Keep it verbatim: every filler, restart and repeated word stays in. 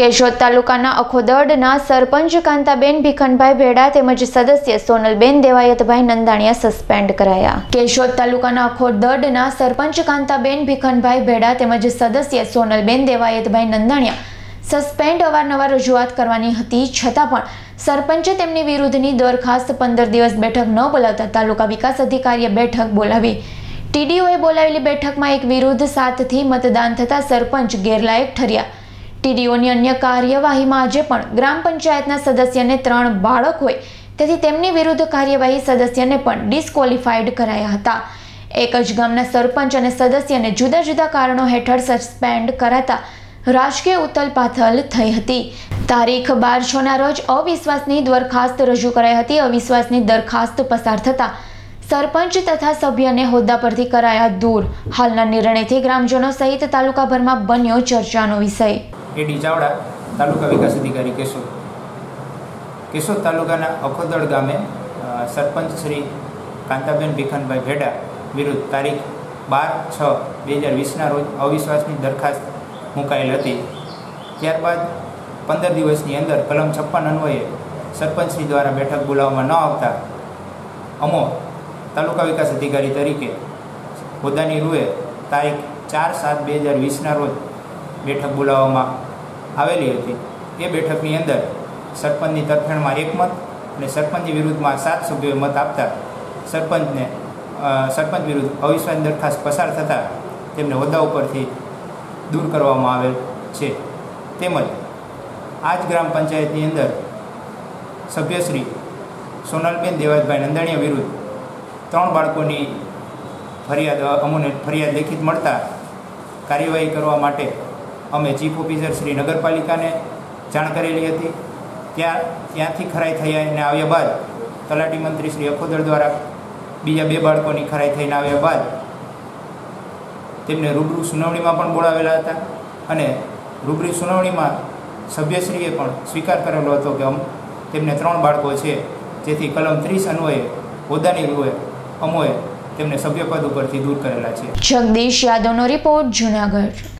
કેશોદ તાલુકાના અખોદડના સરપંચ કાંતાબેન ભીખનભાઈ ભેડા તેમજ સદસ્ય સોનલબેન દેવાયતભાઈ નંદાણીયા સસ્પેન્ડ કરાયા। કેશોદ તાલુકાના અખોદડના સરપંચ કાંતાબેન ભીખનભાઈ ભેડા તેમજ સદસ્ય સોનલબેન દેવાયતભાઈ નંદાણીયા સસ્પેન્ડ અવારનવાર રજૂઆત કરવાની હતી, છતાં પણ સરપંચે તેમની વિરુદ્ધની દરખાસ્ત પંદર દિવસ બેઠક ન બોલાવતા તાલુકા વિકાસ અધિકારીએ બેઠક બોલાવી। ટીડીઓએ બોલાવેલી બેઠકમાં એક વિરુદ્ધ સાતથી મતદાન થતાં સરપંચ ગેરલાયક ઠર્યા। ટીડીઓની અન્ય કાર્યવાહીમાં આજે પણ ગ્રામ પંચાયતના સદસ્યને ત્રણ બાળક હોય તેથી તેમની વિરુદ્ધ કાર્યવાહી સદસ્યને પણ ડિસ્ક્વોલિફાઈડ કરાયા હતા। એક જ ગામના સરપંચ અને સદસ્યને જુદા જુદા કારણો હેઠળ સસ્પેન્ડ કરાતા રાજકીય ઉથલપાથલ થઈ હતી। તારીખ બાર છ ના રોજ અવિશ્વાસની દરખાસ્ત રજૂ કરાઈ હતી। અવિશ્વાસની દરખાસ્ત પસાર થતા સરપંચ તથા સભ્યને હોદ્દા પરથી કરાયા દૂર। હાલના નિર્ણયથી ગ્રામજનો સહિત તાલુકાભરમાં બન્યો ચર્ચાનો વિષય। એડી ચાવડા, તાલુકા વિકાસ અધિકારી કેશોદ। કેશોદ તાલુકાના અખોદડ ગામે સરપંચ શ્રી કાંતાબેન ભીખનભાઈ ભેડા વિરુદ્ધ તારીખ બાર છ બે હજાર વીસના રોજ અવિશ્વાસની દરખાસ્ત મુકાયેલ હતી। ત્યારબાદ પંદર દિવસની અંદર કલમ છપ્પન અન્વયે સરપંચશ્રી દ્વારા બેઠક બોલાવવામાં ન આવતા અમો તાલુકા વિકાસ અધિકારી તરીકે હોદ્દાની રૂએ તારીખ ચાર સાત બે હજાર વીસના રોજ બેઠક બોલાવવામાં આવેલી હતી। એ બેઠકની અંદર સરપંચની તરફેણમાં એક મત અને સરપંચની વિરુદ્ધમાં સાત સભ્યોએ મત આપતા સરપંચને સરપંચ વિરુદ્ધ અવિશ્વાસની દરખાસ્ત પસાર થતાં તેમને હોદ્દા ઉપરથી દૂર કરવામાં આવેલ છે। તેમજ આ જ ગ્રામ પંચાયતની અંદર સભ્યશ્રી સોનલબેન દેવાયતભાઈ નંદાણીયા વિરુદ્ધ ત્રણ બાળકોની ફરિયાદ અમોને ફરિયાદ લેખિત મળતા કાર્યવાહી કરવા માટે અમે ચીફ ઓફિસર શ્રી નગરપાલિકાને જાણ કરેલી હતી। ત્યાં ત્યાંથી ખરાઈ થઈ અને આવ્યા બાદ તલાટી મંત્રી શ્રી અખોદડ દ્વારા બીજા બે બાળકોની ખરાઈ થઈને આવ્યા બાદ તેમને રૂબરૂ સુનાવણીમાં પણ બોલાવેલા હતા અને રૂબરૂ સુનાવણીમાં સભ્યશ્રીએ પણ સ્વીકાર કરેલો હતો કે તેમને ત્રણ બાળકો છે, જેથી કલમ ત્રીસ અન્વયે હોદ્દાની રૂએ અમોએ તેમને સભ્યપદ ઉપરથી દૂર કરેલા છે। જગદીશ યાદવનો રિપોર્ટ, જૂનાગઢ।